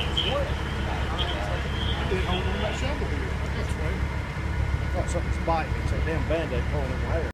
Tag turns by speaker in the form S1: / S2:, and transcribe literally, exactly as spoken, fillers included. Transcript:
S1: I did hold on that shovel here. That's right. I thought something's biting. It's a damn Band-Aid pulling in my hair.